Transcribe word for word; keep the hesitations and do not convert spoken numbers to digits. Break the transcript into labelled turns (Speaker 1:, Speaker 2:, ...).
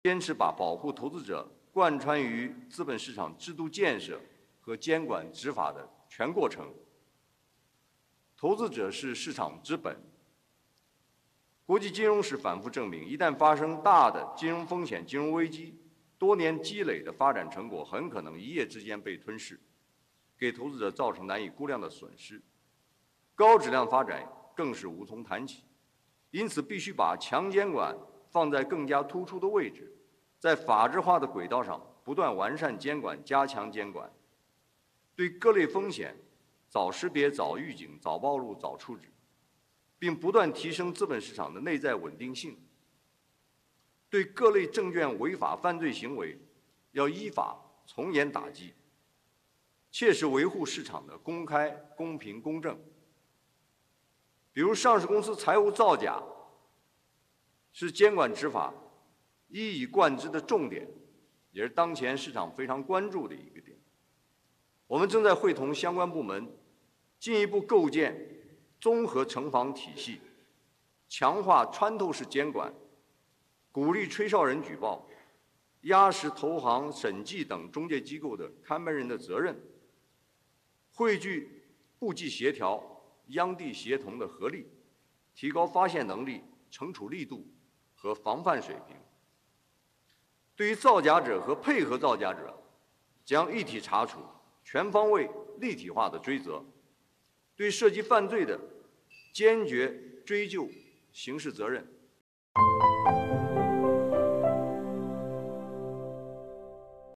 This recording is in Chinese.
Speaker 1: 坚持把保护投资者贯穿于资本市场制度建设和监管执法的全过程。投资者是市场之本。国际金融史反复证明，一旦发生大的金融风险、金融危机，多年积累的发展成果很可能一夜之间被吞噬，给投资者造成难以估量的损失。高质量发展更是无从谈起。因此，必须把强监管放在更加突出的位置，在法治化的轨道上不断完善监管、加强监管，对各类风险早识别、早预警、早暴露、早处置，并不断提升资本市场的内在稳定性。对各类证券违法犯罪行为，要依法从严打击，切实维护市场的公开、公平、公正。比如，上市公司财务造假是监管执法一以贯之的重点，也是当前市场非常关注的一个点。我们正在会同相关部门，进一步构建综合城防体系，强化穿透式监管，鼓励吹哨人举报，压实投行、审计等中介机构的看门人的责任，汇聚部际协调、央地协同的合力，提高发现能力、惩处力度和防范水平。对于造假者和配合造假者，将一体查处、全方位、立体化的追责；对涉及犯罪的，坚决追究刑事责任。